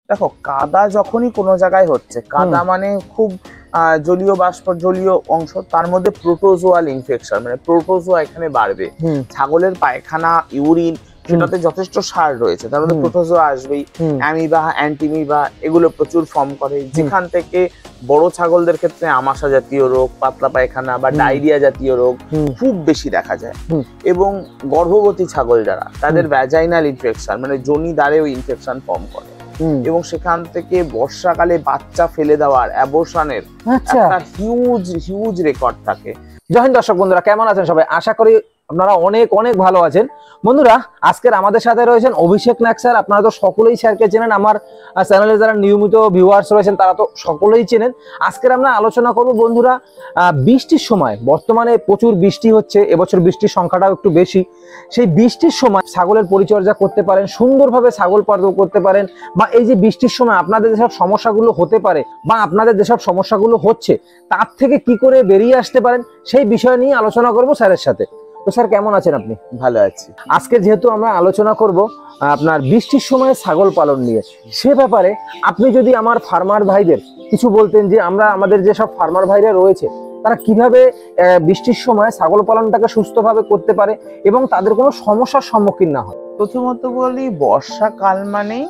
দেখো কাদা যখনই কোনো জায়গায় হচ্ছে, কাদা মানে খুব জলীয় বাষ্প, জলীয় অংশ, তার মধ্যে প্রোটোজোয়াল ইনফেকশন, মানে প্রোটোজোয়া এখানে বাড়বে। ছাগলের পায়খানা, ইউরিন, সেটাতে যথেষ্ট সার রয়েছে, তার মধ্যে প্রোটোজোয়া আসবেই। অ্যামিবা, অ্যান্টিমিবা এগুলো প্রচুর ফর্ম করে, যেখান থেকে বড় ছাগলদের ক্ষেত্রে আমাশা জাতীয় রোগ, পাতলা পায়খানা বা ডায়রিয়া জাতীয় রোগ খুব বেশি দেখা যায়। এবং গর্ভবতী ছাগল যারা, তাদের ভ্যাজাইনাল ইনফেকশন, মানে যোনি দ্বারেও ইনফেকশন ফর্ম করে, এবং সেখান থেকে বর্ষাকালে বাচ্চা ফেলে দেওয়ার, অ্যাবর্শনের একটা হিউজ রেকর্ড থাকে। জয় হিন্দ দর্শক বন্ধুরা, কেমন আছেন সবাই? আশা করি আপনারা অনেক অনেক ভালো আছেন। বন্ধুরা, আজকের আমাদের সাথে রয়েছেন অভিষেক নাগ স্যার। আপনারা তো সকলেই স্যারকে চেনেন, আমার চ্যানেলে যারা নিয়মিত ভিউয়ার্স রয়েছেন তারা তো সকলেই চেনেন। আজকের আমরা আলোচনা করব বন্ধুরা বৃষ্টির সময়, বর্তমানে প্রচুর বৃষ্টি হচ্ছে, এবছর বৃষ্টির সংখ্যাটাও একটু বেশি। সেই বৃষ্টির সময় ছাগলের পরিচর্যা করতে পারেন, সুন্দরভাবে ছাগল পালন করতে পারেন, বা এই যে বৃষ্টির সময় আপনাদের যেসব সমস্যাগুলো হতে পারে বা আপনাদের যেসব সমস্যাগুলো হচ্ছে তার থেকে কি করে বেরিয়ে আসতে পারেন, সেই বিষয় নিয়ে আলোচনা করব স্যারের সাথে। তো স্যার, কেমন আছেন আপনি? ভালো আছি। আজকে যেহেতু আমরা আলোচনা করব আপনার বৃষ্টির সময় ছাগল পালন নিয়ে, সে ব্যাপারে আপনি যদি আমার ফার্মার ভাইদের কিছু বলতেন, যে আমাদের যেসব ফার্মার ভাইরা রয়েছে তারা কিভাবে বৃষ্টির সময় ছাগল পালনটাকে সুস্থভাবে করতে পারে এবং তাদের কোনো সমস্যার সম্মুখীন না হয়। প্রথমত বলি, বর্ষাকাল মানেই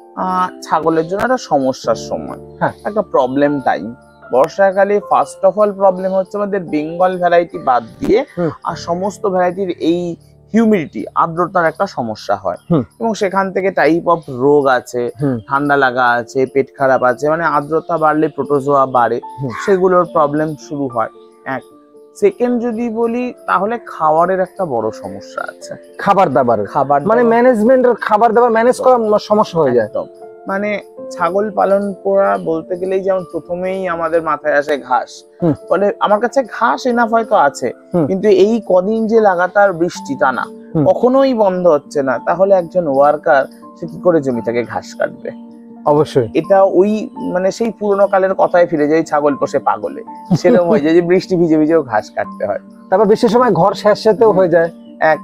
ছাগলের জন্য একটা সমস্যার সময়, একটা প্রবলেম টাইম। বর্ষাকালে ফার্স্ট অফ অল প্রবলেম হচ্ছে আমাদের বেঙ্গল ভ্যারাইটি বাদ দিয়ে আর সমস্ত ভ্যারাইটির এই হিউমিডিটি, আর্দ্রতার একটা সমস্যা হয়, এবং সেখান থেকে টাইপ অফ রোগ আছে, ঠান্ডা লাগা আছে, পেট খারাপ আছে, মানে আর্দ্রতা বাড়লে প্রোটোজোয়া বাড়ে, সেগুলোর প্রবলেম শুরু হয়। এক সেকেন্ড যদি বলি, তাহলে খাবারের একটা বড় সমস্যা আছে। খাবার মানে ম্যানেজমেন্টের, খাবার দাবার ম্যানেজ করা সমস্যা হয়ে যায়। মানে ছাগল পালন করা বলতে গেলেই যেমন প্রথমেই আমাদের মাথায় আসে ঘাস। ফলে আমার কাছে ঘাস এনাফ হয়তো আছে, কিন্তু এই কদিন যে লাগাতার বৃষ্টি টানা, কখনোই বন্ধ হচ্ছে না, তাহলে একজন ওয়ার্কার সে কি করে জমি থেকে ঘাস কাটবে? অবশ্যই এটা ওই মানে সেই পুরোনো কালের কথায় ফিরে যায়, ছাগল পোষে পাগলে, সেরকম হয়ে যায় যে বৃষ্টি ভিজে ভিজেও ঘাস কাটতে হয়। তারপর বৃষ্টির সময় ঘর স্যাঁতস্যাঁতেও হয়ে যায়।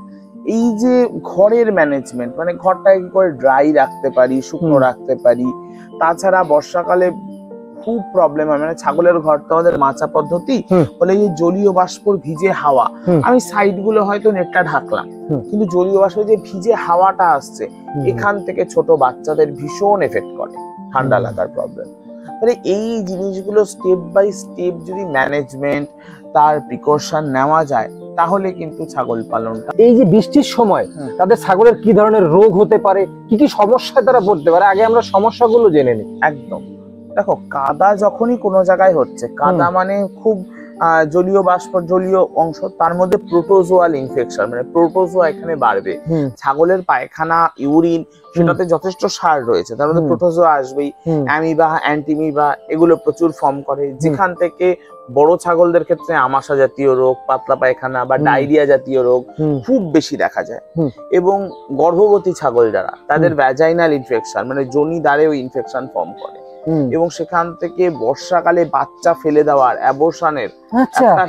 এই যে ঘরের ম্যানেজমেন্ট, মানে ঘরটাকে কি করে ড্রাই রাখতে পারি, শুকনো রাখতে পারি। তাছাড়া বর্ষাকালে খুব প্রবলেম হয়, মানে ছাগলের ঘর তো আমাদের মাচা পদ্ধতি, বলে এই জলীয় বাষ্পর ভিজে হাওয়া, আমি সাইড গুলো হয়তো নেটটা ঢাকলাম, কিন্তু জলীয় বাষ্প যে ভিজে হাওয়াটা আসছে, এখান থেকে ছোট বাচ্চাদের ভীষণ এফেক্ট করে, ঠান্ডা লাগার প্রবলেম। মানে এই জিনিসগুলো স্টেপ বাই স্টেপ যদি ম্যানেজমেন্ট, তার প্রিকশন নেওয়া যায়, তাহলে কিন্তু ছাগল পালনটা। এই যে বৃষ্টির সময় তাদের ছাগলের কি ধরনের রোগ হতে পারে, কি কি সমস্যায় তারা পড়তে পারে, আগে আমরা সমস্যাগুলো জেনে নিই। একদম। দেখো কাদা যখনই কোনো জায়গায় হচ্ছে, কাদা মানে খুব জলীয় বাষ্প, জলীয় অংশ, তার মধ্যে প্রোটোজোয়াল ইনফেকশন, মানে প্রোটোজোয়া এখানে বাড়বে। ছাগলের পায়খানা, ইউরিন, সেটাতে যথেষ্ট সার রয়েছে, তার মধ্যে প্রোটোজোয়া আসবেই। অ্যামিবা, অ্যান্টিমিবা এগুলো প্রচুর ফর্ম করে, যেখান থেকে বড় ছাগলদের ক্ষেত্রে আমাশা জাতীয় রোগ, পাতলা পায়খানা বা ডায়রিয়া জাতীয় রোগ খুব বেশি দেখা যায়। এবং গর্ভবতী ছাগল যারা, তাদের ভ্যাজাইনাল ইনফেকশন, মানে যোনি দ্বারেও ইনফেকশন ফর্ম করে, এবং সেখান থেকে বর্ষাকালে বাচ্চা ফেলে দেওয়ার, অ্যাবর্শনের একটা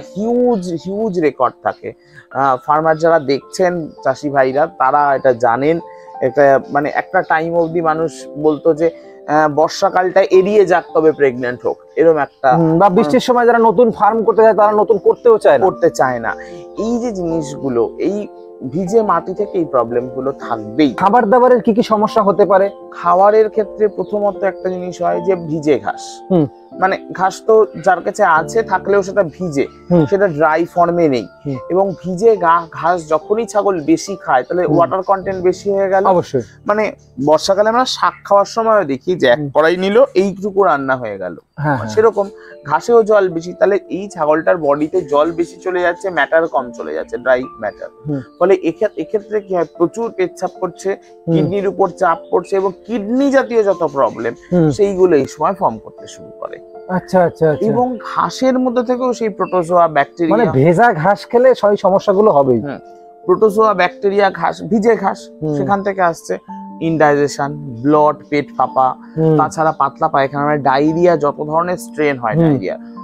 হিউজ রেকর্ড থাকে। ফার্মার যারা দেখছেন, চাষি ভাইরা, তারা এটা জানেন। এটা মানে একটা টাইম অবধি মানুষ বলতো যে বর্ষাকালটা এড়িয়ে যাক, তবে প্রেগনেন্ট হোক, এরকম একটা, বা বৃষ্টির সময় যারা নতুন ফার্ম করতে চায় তারা নতুন করতে চায় না। এই যে জিনিসগুলো, এই ভিজে মাটি থেকে এই প্রবলেম গুলো থাকবেই। খাবার দাবারের কি কি সমস্যা হতে পারে? খাবারের ক্ষেত্রে প্রথমত একটা জিনিস হয় যে ভিজে ঘাস, মানে ঘাস তো যার কাছে আছে, থাকলেও সেটা ভিজে, সেটা ড্রাই ফর্মে নেই, এবং ভিজে ঘাস যখনই ছাগল বেশি খায়, তাহলে ওয়াটার কন্টেন্ট বেশি হয়ে গেল। অবশ্যই, মানে বর্ষাকালে আমরা শাক খাওয়ার সময় দেখি যে এক কড়াই নিল, এইটুকু রান্না হয়ে গেল, সেরকম ঘাসেও জল বেশি, তাহলে এই ছাগলটার বডিতে জল বেশি চলে যাচ্ছে, ম্যাটার কম চলে যাচ্ছে, ড্রাই ম্যাটার। ফলে এক্ষেত্রে কি হয়, প্রচুর পেচ্ছাপ করছে, কিডনির উপর চাপ পড়ছে, এবং কিডনি জাতীয় যত প্রবলেম সেইগুলো এই সময় ফর্ম করতে শুরু করে। আচ্ছা আচ্ছা। এবং ঘাসের মধ্যে থেকেও সেই প্রোটোজোয়া, ব্যাকটেরিয়া, মানে ভেজা ঘাস খেলে সেই সমস্যাগুলো হবেই। প্রোটোজোয়া, ব্যাকটেরিয়া, ঘাস, ভিজে ঘাস, সেখান থেকে আসছে ইনডাইজেশন, ব্লড, পেট ফাঁপা, তাছাড়া পাতলা পায়খানা, মানে ডায়রিয়া, যত ধরনের স্ট্রেন হয় ডায়রিয়া,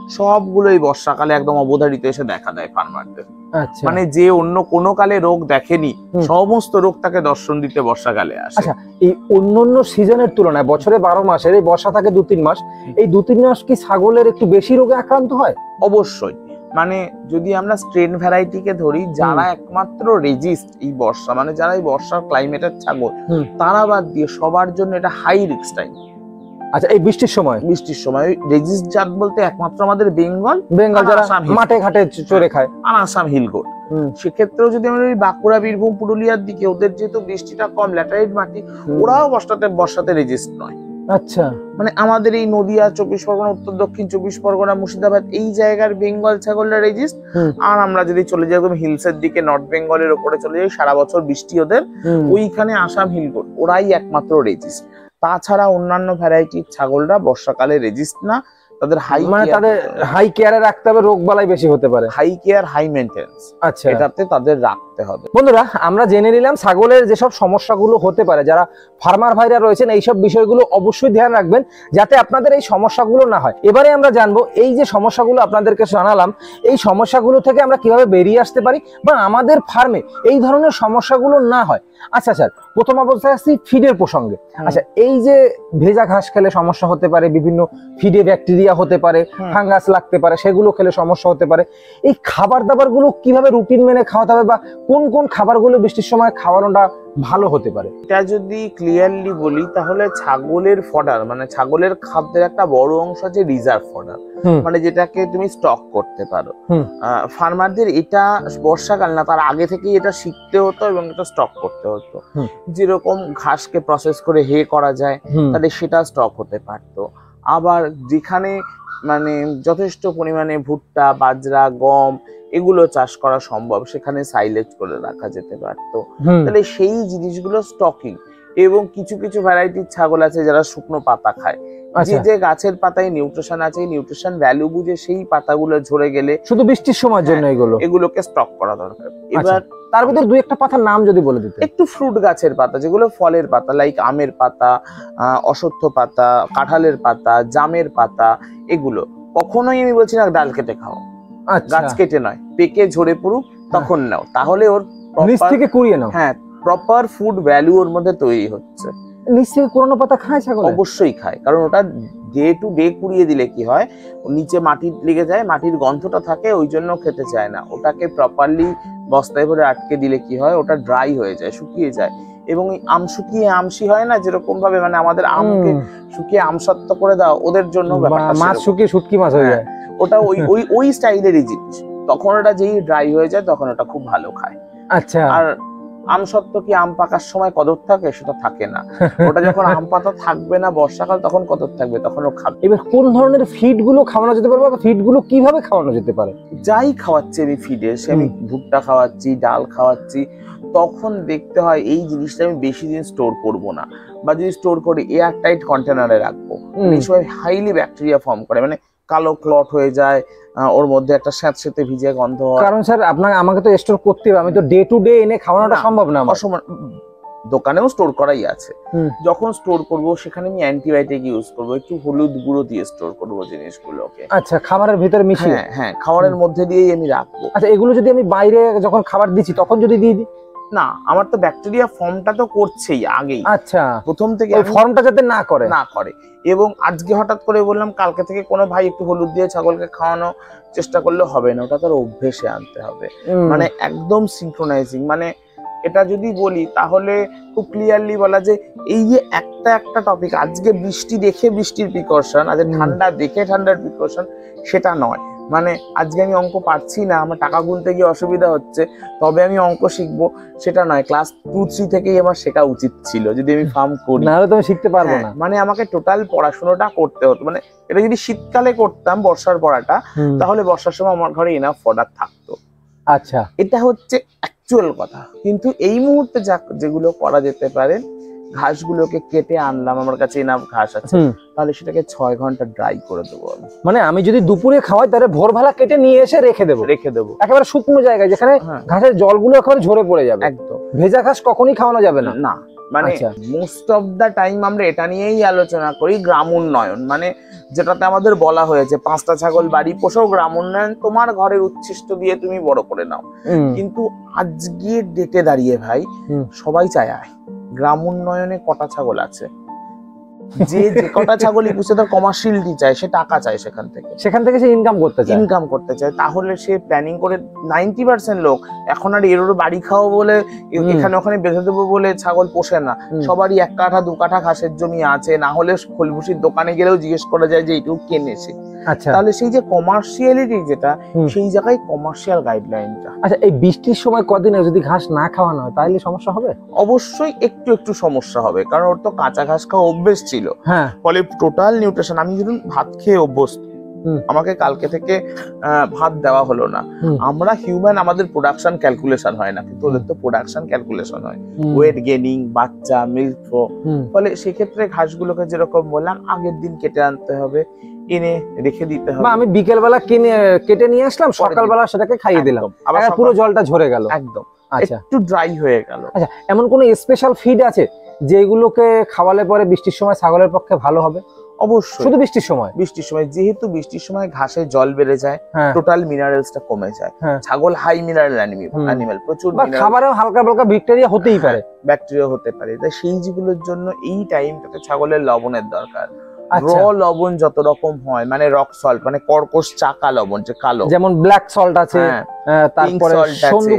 সবগুলোই বর্ষাকালে একদম অবধারিত এসে দেখা দেয় ফার্মারদের। আচ্ছা, মানে যে অন্য কোনো কালে রোগ দেখেনি সমস্ত রোগ তাকে দর্শন দিতে বর্ষাকালে আসে। আচ্ছা, এই অন্যান্য সিজনের তুলনায় বছরে 12 মাসের এই বর্ষা থাকে 2-3 মাস, এই 2-3 মাস কি ছাগলের একটু বেশি রোগে আক্রান্ত হয়? অবশ্যই, মানে যদি আমরা স্ট্রেন ভ্যারাইটিকে ধরি, যারা একমাত্র রেজিস্ট এই বর্ষা, মানে যারা এই বর্ষার ক্লাইমেটের ছাগল, তারা বাদ দিয়ে সবার জন্য এটা হাই রিস্ক টাইম। আচ্ছা, এই বৃষ্টির সময় রেজিস্ট জাত বলতে একমাত্র আমাদের বেঙ্গল যারা মাঠে ঘাটে চড়ে খায়, আর আসাম হিল গোট। সেক্ষেত্রেও যদি আমরা বাঁকুড়া, বীরভূম, পুরুলিয়ার দিকে, ওদের যেহেতু বৃষ্টিটা কম, ল্যাটারাইট মাটি, ওরাও বর্ষাতে রেজিস্ট নয়। আচ্ছা, মানে আমাদের এই নদিয়া, 24 পরগনা, উত্তর দক্ষিণ 24 পরগনা, মুর্শিদাবাদ, এই জায়গার বেঙ্গল ছাগলরা রেজিস্ট। আর আমরা যদি চলে যাই একদম হিলস এর দিকে, নর্থ বেঙ্গলের ওপরে চলে যাই, সারা বছর বৃষ্টি ওদের, ওইখানে আসাম হিল গোট, ওরাই একমাত্র রেজিস্ট। তাছাড়া অন্যান্য ভ্যারাইটির ছাগলরা বর্ষাকালে রেজিস্ট না। তাদের হাই কেয়ারে রাখতে হবে, রোগ বালাই বেশি হতে পারে, হাই কেয়ার, হাই মেইনটেনেন্স, আচ্ছা, এটাতে তাদের রাখতে হবে। বন্ধুরা, আমরা জেনে নিলাম ছাগলের যেসব সমস্যাগুলো হতে পারে, যারা ফার্মার ভাইরা রয়েছেন এইসব বিষয়গুলো অবশ্যই ধ্যান রাখবেন যাতে আপনাদের এই সমস্যাগুলো না হয়। এবারে আমরা জানবো এই যে সমস্যাগুলো আপনাদেরকে জানালাম, এই সমস্যাগুলো থেকে আমরা কিভাবে বেরিয়ে আসতে পারি বা আমাদের ফার্মে এই ধরনের সমস্যাগুলো না হয়। আচ্ছা স্যার, প্রথম অবস্থায় আসছি ফিডের প্রসঙ্গে। আচ্ছা, এই যে ভেজা ঘাস খেলে সমস্যা হতে পারে, বিভিন্ন ফিডে ব্যাকটেরিয়া হতে পারে, ফাঙ্গাস লাগতে পারে, সেগুলো খেলে সমস্যা হতে পারে। এই খাবার দাবার গুলো কিভাবে রুটিন মেনে খাওয়াতে হবে বা কোন কোন খাবারগুলো বৃষ্টির সময় খাওয়ানোটা ভালো হতে পারে? এটা যদি ক্লিয়ারলি বলি তাহলে ছাগলের ফডার, মানে ছাগলের খাদ্যের একটা বড় অংশ আছে রিজার্ভ ফডার, মানে যেটাকে তুমি স্টক করতে পারো। ফার্মারদের এটা বর্ষাকাল না, তার আগে থেকেই এটা শিখতে হতো এবং এটা স্টক করতে হতো। যেরকম ঘাসকে প্রসেস করে হে করা যায়, তাহলে সেটা স্টক হতে পারতো। আবার যেখানে মানে যথেষ্ট পরিমাণে ভুট্টা, বাজরা, গম এগুলো চাষ করা সম্ভব, সেখানে সাইলেজ করে রাখা যেতে পারতো। তাহলে সেই জিনিসগুলো স্টকিং। এবং কিছু কিছু ভ্যারাইটির ছাগল আছে যারা শুকনো পাতা খায়, যে গাছের পাতায় নিউট্রিশন আছে, নিউট্রিশন ভ্যালু বুঝে সেই পাতাগুলো ঝরে গেলে শুধু বৃষ্টির সময়ের জন্য এগুলোকে স্টক করা দরকার। এবার তার ভিতর দুই একটা পাতার নাম যদি বলে দিতে। একটু ফ্রুট গাছের পাতা, যেগুলো ফলের পাতা, লাইক আমের পাতা, অশ্বত্থ পাতা, কাঁঠালের পাতা, জামের পাতা, এগুলো কখনোই আমি বলছি না ডাল কেটে খাও, গাছ কেটে নয়, পেকে ঝরে পড়ুক তখন নাও, তাহলে ওর নিচ থেকে কুড়িয়ে নাও। হ্যাঁ, প্রপার ফুড ভ্যালু ওর মধ্যে তৈরি হচ্ছে। নিচ থেকে কুড়ানো পাতা খায় ছাগল? অবশ্যই খায়, কারণ ওটা ডে টু ডে কুড়িয়ে দিলে কি হয়, নিচে মাটি লেগে যায়, মাটির গন্ধটা থাকে, ওই জন্য খেতে চায় না। ওটাকে প্রপারলি বস্তায় ভরে আটকে দিলে কি হয়, ওটা ড্রাই হয়ে যায়, শুকিয়ে যায়। এবং আম শুকিয়ে আমসি হয় না, যেরকম ভাবে মানে আমাদের আমকে শুকিয়ে আমসত্ব করে দাও, ওদের জন্য মাছ শুকিয়ে শুটকি মাছ হয়ে যায়, ওটা ওই স্টাইলেরই জিনিস। তখন ওটা যেই ড্রাই হয়ে যায় তখন ওটা খুব ভালো খায়। আচ্ছা, আর আম সত্ত্ব কি আম পাকার সময় কদর থাকে? সেটা থাকে না। ওটা যখন আম পাতা থাকবে না বর্ষাকাল, তখন কদর থাকবে, তখন ও খাবে। এবার কোন ধরনের ফিড গুলো খাওয়ানো যেতে পারে বা ফিড গুলো কিভাবে খাওয়ানো যেতে পারে? যাই খাওয়াচ্ছি আমি ফিডে, সে আমি ভুট্টা খাওয়াচ্ছি, ডাল খাওয়াচ্ছি, তখন দেখতে হয় এই জিনিসটা আমি বেশি দিন স্টোর করব না, বা যদি স্টোর করি এয়ার টাইট কন্টেনারে রাখবো। এই সময় হাইলি ব্যাকটেরিয়া ফর্ম করে, মানে কালো ক্লট হয়ে যায়, ওর মধ্যে একটা স্যাঁতস্যাঁতে ভিজে গন্ধ হয়। কারণ স্যার আমাকে তো স্টোর করতে হবে, আমি তো ডে টু ডে এনে খাওয়ানোটা সম্ভব না। দোকানেও স্টোর করাই আছে। যখন স্টোর করব সেখানে আমি অ্যান্টিবায়োটিক ইউজ করব, একটু হলুদ গুঁড়ো দিয়ে স্টোর করব জিনিসগুলোকে। আচ্ছা, খাবারের ভিতরে মিশিয়ে? হ্যাঁ, খাবারের মধ্যে দিয়েই আমি রাখবো। আচ্ছা, এগুলো যদি আমি বাইরে যখন খাবার দিচ্ছি তখন যদি দিয়ে দিই? না, আমার তো ব্যাকটেরিয়া ফর্মটা তো করছেই আগেই। আচ্ছা, প্রথম থেকে ওই ফর্মটা যাতে না করে। এবং আজকে হঠাৎ করে বললাম, কালকে থেকে কোনো ভাই একটু হলুদ দিয়ে ছাগলকে খাওয়ানো চেষ্টা করলে হবে না, ওটা তার অভ্যেসে আনতে হবে। মানে একদম সিনক্রোনাইজিং। মানে এটা যদি বলি তাহলে খুব ক্লিয়ারলি বলা যে এই যে একটা টপিক, আজকে বৃষ্টি দেখে বৃষ্টির প্রিকশন, আজকে ঠান্ডা দেখে ঠান্ডার প্রিকশন, সেটা নয়। মানে আজকে আমি অঙ্ক পারছি না, আমার টাকা গুনতে গিয়ে অসুবিধা হচ্ছে, তবে আমি অঙ্ক শিখবো, সেটা নয়। ক্লাস 2-3 থেকেই আমার শেখা উচিত ছিল যদি আমি ফার্ম করি, নাহলে তো আমি শিখতে পারবো না। মানে আমাকে টোটাল পড়াশোনাটা করতে হতো। মানে এটা যদি শীতকালে করতাম বর্ষার পড়াটা, তাহলে বর্ষার সময় আমার ঘরে এনাফ ফডার থাকতো। আচ্ছা, এটা হচ্ছে অ্যাকচুয়াল কথা। কিন্তু এই মুহূর্তে যেগুলো করা যেতে পারে, ঘাসগুলোকে কেটে আনলাম, আমার কাছে এনাফ ঘাস আছে, তাহলে সেটাকে 6 ঘন্টা ড্রাই করে দেবো আমি। মানে আমি যদি দুপুরে খাওয়াই তাহলে ভোরবেলা কেটে নিয়ে এসে রেখে দেবো একেবারে শুকনো জায়গায়, যেখানে ঘাসের জলগুলো একেবারে ঝরে পড়ে যাবে। একদম, ভেজা ঘাস কখনই খাওয়ানো যাবে না। মানে মোস্ট অফ দা টাইম আমরা এটা নিয়েই আলোচনা করি, গ্রাম উন্নয়ন। মানে যেটাতে আমাদের বলা হয়েছে 5টা ছাগল বাড়ি পোষো, গ্রাম উন্নয়ন তোমার ঘরের উচ্ছিষ্ট দিয়ে তুমি বড় করে নাও। কিন্তু আজকের ডেটে দাঁড়িয়ে ভাই সবাই চায় গ্রাম উন্নয়নে কটা ছাগল আছে, যে কটা ছাগলই পুষে তার কমার্শিয়ালিটি চায়, সে টাকা চায় সেখান থেকে সে ইনকাম করতে চায়। তাহলে সে প্ল্যানিং করে 90% লোক এখন আর এর বাড়ি খাও বলে এখানে ওখানে বেঁধে দেবো বলে ছাগল পোষে না। সবারই 1 কাঠা 2 কাঠা ঘাসের জমি আছে, না হলে খোলভুষির দোকানে গেলেও জিজ্ঞেস করা যায় যে এইটুকু কেনেছে। আচ্ছা, তাহলে সেই যে কমার্শিয়ালিটি যেটা, সেই জায়গায় কমার্শিয়াল গাইডলাইনটা। আচ্ছা, এই বৃষ্টির সময় কদিনে যদি ঘাস না খাওয়ানো হয় তাহলে সমস্যা হবে? অবশ্যই একটু সমস্যা হবে, কারণ ওর তো কাঁচা ঘাস খাওয়া অভ্যেস ছিল। হ্যাঁ, ফলে টোটাল নিউট্রিশন, আমি যখন ভাত খেয়ে অভ্যস্ত, আমাকে কালকে থেকে ভাত দেওয়া হলো না, আমরা হিউম্যান, আমাদের প্রোডাকশন ক্যালকুলেশন হয় না, কিন্তু ওদের তো প্রোডাকশন ক্যালকুলেশন হয়, ওয়েট গেনিং, বাচ্চা, মিল্ক ফ্লো। ফলে সেক্ষেত্রে ঘাসগুলোকে যেরকম বললাম আগের দিন কেটে আনতে হবে, এনে রেখে দিতে হবে। আমি বিকেল বেলা কেটে নিয়ে আসলাম, সকালবেলা সেটাকে খাইয়ে দিলাম, আবার পুরো জলটা ঝরে গেল, একদম আচ্ছা একটু ড্রাই হয়ে গেল। আচ্ছা, এমন কোন স্পেশাল ফিড আছে যেগুলোকে খাওয়ালে পরে বৃষ্টির সময় ছাগলের পক্ষে ভালো হবে? অবশ্যই, শুধু বৃষ্টির সময়? বৃষ্টির সময়, যেহেতু বৃষ্টির সময় ঘাসে জল বেড়ে যায়, টোটাল মিনারেলসটা কমে যায়। ছাগল হাই মিনারেল অ্যানিমেল, প্রচুর খাবারে হালকা হালকা ব্যাকটেরিয়া হতেই পারে, ব্যাকটেরিয়া হতে পারে। তাই সেই যেগুলোর জন্য এই টাইমটাতে ছাগলের লবণের দরকার। র লবণ যত রকম হয়, মানে রক সল্ট, মানে কর্কশ চাকা লবণ, যে কালো, যেমন ব্ল্যাক সল্ট আছে, তারপরে সন্দুক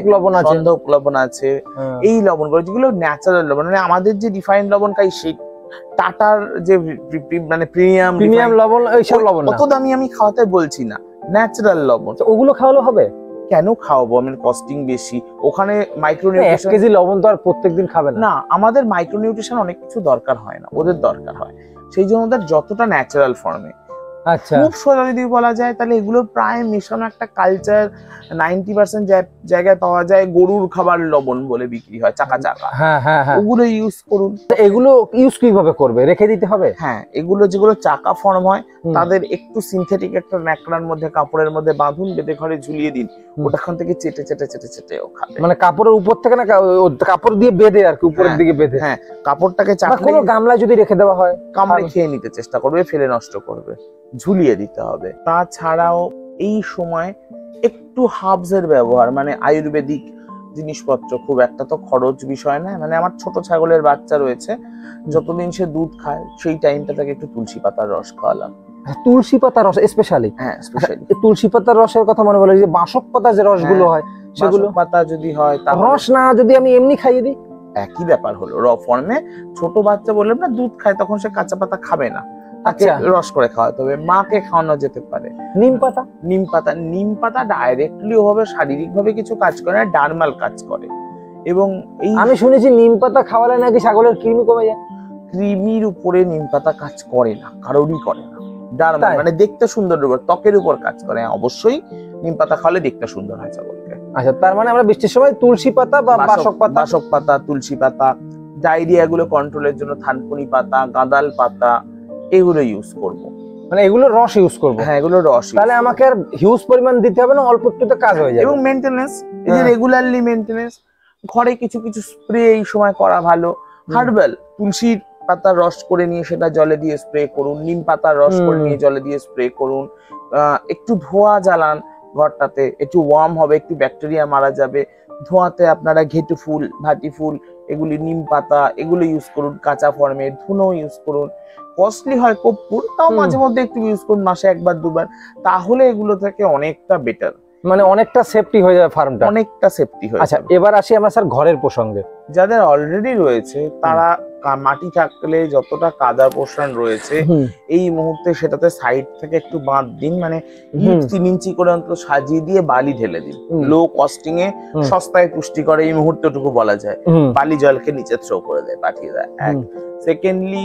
লবণ আছে, এই লবণগুলো যেগুলো ন্যাচারাল লবণ, মানে আমাদের যে রিফাইন্ড লবণ খাই সেই টাটার যে মানে প্রিমিয়াম লবণ, এইসব লবণ অত দামি আমি খাওয়াতে বলছি না, ন্যাচারাল লবণ। ওগুলো খাওয়ালে হবে? কেন খাওয়াবো, আমি কস্টিং বেশি, ওখানে মাইক্রোনিউট্রিশন। 1 কেজি লবণ তো আর প্রত্যেকদিন খাবে না। আমাদের মাইক্রোনিউট্রিশন অনেক কিছু দরকার হয় না, ওদের দরকার হয়, সেই জন্য ওদের যতটা ন্যাচারাল ফর্মে। আচ্ছা, খুব সোজা যদি বলা যায় তাহলে এগুলো প্রায় মেশানো একটা কালচার। 90% জায়গায় পাওয়া যায় গরুর খাবার লবণ বলে বিক্রি হয়, চাকা। ওগুলো ইউজ করুন। এগুলো ইউজ কিভাবে করবে? রেখে দিতে হবে? হ্যাঁ, এগুলো যেগুলো চাকা ফর্ম হয় তাদের একটু সিনথেটিক একটা ন্যাকড়ার মধ্যে, কাপড়ের মধ্যে বাঁধুন, বেঁধে ঘরে ঝুলিয়ে দিন, ওটাখান থেকে চেটে ও খাবে। মানে কাপড়ের উপর থেকে না, কাপড় দিয়ে বেঁধে আর কি, উপরের দিকে বেঁধে। হ্যাঁ, কাপড়টাকে কোনো গামলায় যদি রেখে দেওয়া হয়, কামড়ে খেয়ে নিতে চেষ্টা করবে, ফেলে নষ্ট করবে, ঝুলিয়ে দিতে হবে। তাছাড়াও এই সময় একটু হার্বস এর ব্যবহার, মানে আয়ুর্বেদিক জিনিসপত্র, খুব একটা তো খরচ বিষয় না। মানে আমার ছোট ছাগলের বাচ্চা রয়েছে, যতদিন সে দুধ খায় সেই টাইমটা তাকে একটু তুলসী পাতার রস খাওয়ালাম। তুলসী পাতার রস স্পেশালি? হ্যাঁ, স্পেশালি তুলসী পাতার রসের কথা মনে পড়ে, যে বাসক পাতা যে রসগুলো হয়, সেগুলো পাতা যদি হয়, রস না যদি আমি এমনি খাইয়ে দিই, একই ব্যাপার হলো। র ফর্মে ছোট বাচ্চা বললাম না দুধ খায়, তখন সে কাঁচা পাতা খাবে না, তাকে রস করে খাওয়াতে হবে। মাকে খাওয়ানো যেতে পারে নিম পাতা ডাইরেক্টলি ওভাবে শারীরিক ভাবে কিছু কাজ করে না, ডার্মাল কাজ করে। এবং এই আমি শুনেছি নিম পাতা খাওয়ালে নাকি ছাগলের কৃমি কমে যায়। কৃমির উপরে নিম পাতা কাজ করে না, কারোরই করে না। ডার্মাল মানে দেখতে সুন্দর, ত্বকের উপর কাজ করে। অবশ্যই নিম পাতা খাওয়ালে দেখতে সুন্দর হয় ছাগলকে। আচ্ছা, তার মানে আমরা বৃষ্টির সময় তুলসী পাতা বা বাসক পাতা, তুলসী পাতা, ডায়রিয়া গুলো কন্ট্রোলের জন্য থানকুনি পাতা, গাঁদাল পাতা, এগুলো ইউজ করব। মানে এগুলো রস ইউজ করব? হ্যাঁ, এগুলো রস। তাহলে আমাকে আর হিউজ পরিমাণ দিতে হবে না, অল্প একটুতে কাজ হয়ে যাবে। এবং মেইনটেনেন্স, এই যে রেগুলারলি মেইনটেনেন্স, ঘরে কিছু স্প্রে এই সময় করা ভালো। হার্বাল, তুলসীর পাতার রস করে নিয়ে সেটা জলে দিয়ে স্প্রে করুন, নিম পাতার রস করে নিয়ে জলে দিয়ে স্প্রে করুন, একটু ধোঁয়া জ্বালান ঘরটাতে, একটু ওয়ার্ম হবে, একটু ব্যাকটেরিয়া মারা যাবে। ধোঁয়াতে আপনারা ঘেটু ফুল, ভাটি ফুল, এগুলি, নিম পাতা, এগুলো ইউজ করুন কাঁচা ফর্মে। ধুনো ইউজ করুন, কস্টলি হয় কর্পূর, তাও মাঝে মধ্যে একটু ইউজ করুন, মাসে 1 বার 2 বার, তাহলে এগুলো থেকে অনেকটা বেটার, মানে অনেকটা সেফটি হয়ে যাবে ফার্মটা, অনেকটা সেফটি হয়ে। আচ্ছা, এবার আসি আমরা স্যার ঘরের প্রসঙ্গে। যাদের অলরেডি রয়েছে তারা মাটি থাকলে যতটা কাদা পোষণ রয়েছে এই মুহূর্তে সেটাতে সাইড থেকে একটু বাঁধ দিন, মানে 3 ইঞ্চি করে অন্তত সাজিয়ে দিয়ে বালি ঢেলে দিন। লো কস্টিং এ সস্তায় পুষ্টি করে এই মুহূর্তটুকু বলা যায়। বালি জলকে নিচে থ্রো করে দেয়, পাঠিয়ে দেয়। সেকেন্ডলি,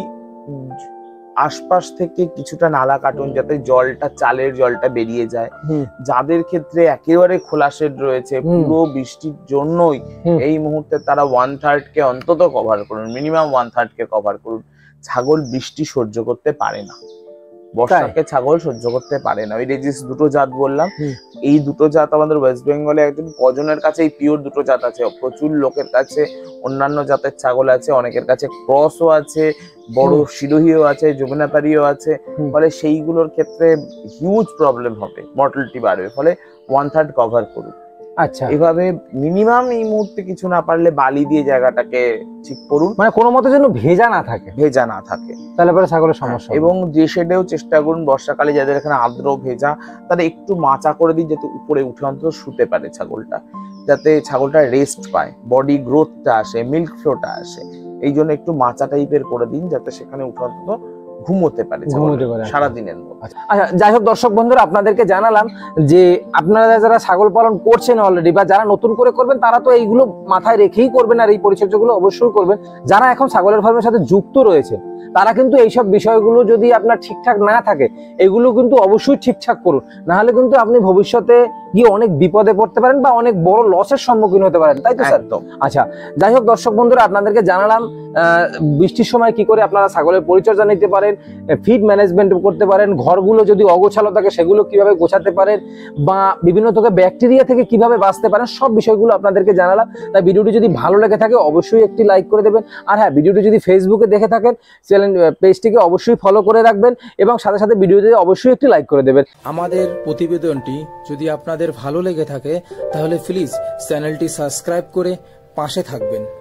আশপাশ থেকে কিছুটা নালা কাটুন যাতে জলটা, চালের জলটা বেরিয়ে যায়। যাদের ক্ষেত্রে একেবারে খোলা শেড রয়েছে, পুরো বৃষ্টির জন্যই এই মুহূর্তে তারা 1/3 কে অন্তত কভার করুন, মিনিমাম 1/3 কে কভার করুন। ছাগল বৃষ্টি সহ্য করতে পারে না, বর্ষাকে ছাগল সহ্য করতে পারে না। ওই রেজিস দুটো জাত বললাম, এই দুটো জাত আমাদের ওয়েস্ট বেঙ্গলে একদম কজনের কাছে এই পিওর দুটো জাত আছে, প্রচুর লোকের কাছে অন্যান্য জাতের ছাগল আছে, অনেকের কাছে ক্রসও আছে, বড় শিরোহীও আছে, যমুনাপাড়িও আছে। ফলে সেইগুলোর ক্ষেত্রে হিউজ প্রবলেম হবে, মর্টালিটি বাড়বে। ফলে 1/3 কভার করুন। আচ্ছা, এভাবে মিনিমাম এই মুহূর্তে কিছু না পারলে বালি দিয়ে জায়গাটাকে ঠিক করুন, মানে কোনো মতে যেন ভেজা না থাকে, ভেজা না থাকে, তাহলে পরে ছাগলের সমস্যা। এবং যে শেডেও চেষ্টা করুন বর্ষাকালে যাদের এখানে আর্দ্র ভেজা, তারা একটু মাচা করে দিন যাতে উপরে উঠে অন্তত শুতে পারে ছাগলটা, যাতে ছাগলটা রেস্ট পায়, বডি গ্রোথটা আসে, মিল্ক ফ্লোটা আসে। এই জন্য একটু মাচা টাইপের করে দিন যাতে সেখানে উঠে অন্তত ঘুমোতে পারে সারাদিনের মধ্যে। আচ্ছা, যাই হোক দর্শক বন্ধুরা, আপনাদেরকে জানালাম যে আপনারা যারা ছাগল পালন করছেন অলরেডি বা যারা নতুন করে করবেন তারা তো এইগুলো মাথায় রেখেই করবেন, আর এই পরিচর্যাগুলো অবশ্যই করবেন। যারা এখন ছাগলের ফার্মের সাথে যুক্ত রয়েছে তারা কিন্তু এইসব বিষয়গুলো যদি আপনার ঠিকঠাক না থাকে, এগুলো কিন্তু অবশ্যই ঠিকঠাক করুন, না হলে কিন্তু আপনি ভবিষ্যতে গিয়ে অনেক বিপদে পড়তে পারেন বা অনেক বড় লসের সম্মুখীন হতে পারেন, তাই তো স্যার? আচ্ছা, যাই হোক দর্শক বন্ধুরা, আপনাদেরকে জানালাম বৃষ্টির সময় কি করে আপনারা ছাগলের পরিচর্যা নিতে পারেন, ফিড ম্যানেজমেন্ট করতে পারেন, ঘরগুলো যদি অগোছালো থাকে সেগুলো কিভাবে গোছাতে পারেন, বা বিভিন্ন থেকে ব্যাকটেরিয়া থেকে কিভাবে বাঁচতে পারেন, সব বিষয়গুলো আপনাদেরকে জানালাম। তাই ভিডিওটি যদি ভালো লেগে থাকে অবশ্যই একটি লাইক করে দেবেন, আর হ্যাঁ, ভিডিওটি যদি ফেসবুকে দেখে থাকেন পেজটিকে অবশ্যই ফলো করে রাখবেন এবং সাথে সাথে ভিডিওতে অবশ্যই একটি লাইক করে দেবেন। আমাদের প্রতিবেদনটি যদি আপনাদের ভালো লেগে থাকে তাহলে প্লিজ চ্যানেলটি সাবস্ক্রাইব করে পাশে থাকবেন।